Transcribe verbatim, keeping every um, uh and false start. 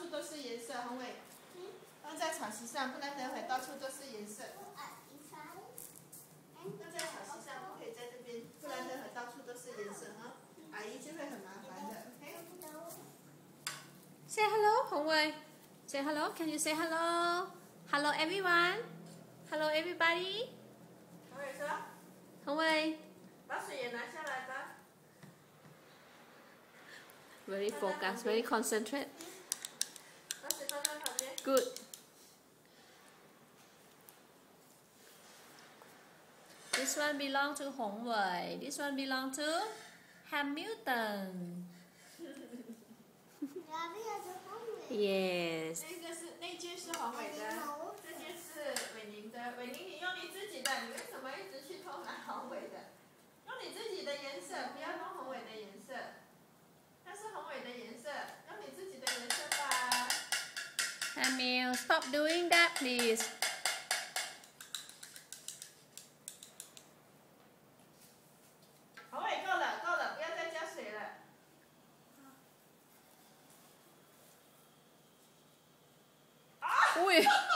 处都是颜色，宏伟。放在草席上，不然等会到处都是颜色。放在草席上，不可以在这边，不然等会到处都是颜色啊，阿姨就会很麻烦的。OK。 Say hello, 宏伟。Say hello. Can you say hello? Hello everyone. Hello everybody. 宏伟说。 宏伟。 把水也拿下来吧。 Very focused, very concentrate. 把水放在旁边。 Good. This one belong to 宏伟 This one belong to Hamilton. Yes. 那个是那件是宏伟的，这件是伟宁的。伟宁，你用你自己的，你为什么一直去偷拿宏伟的？用你自己的颜色，不要用宏伟的颜色。那是宏伟的颜色，用你自己的颜色吧。 Hamil, stop doing that, please. 宏伟，够了，够了，不要再加水了。 啊！喂。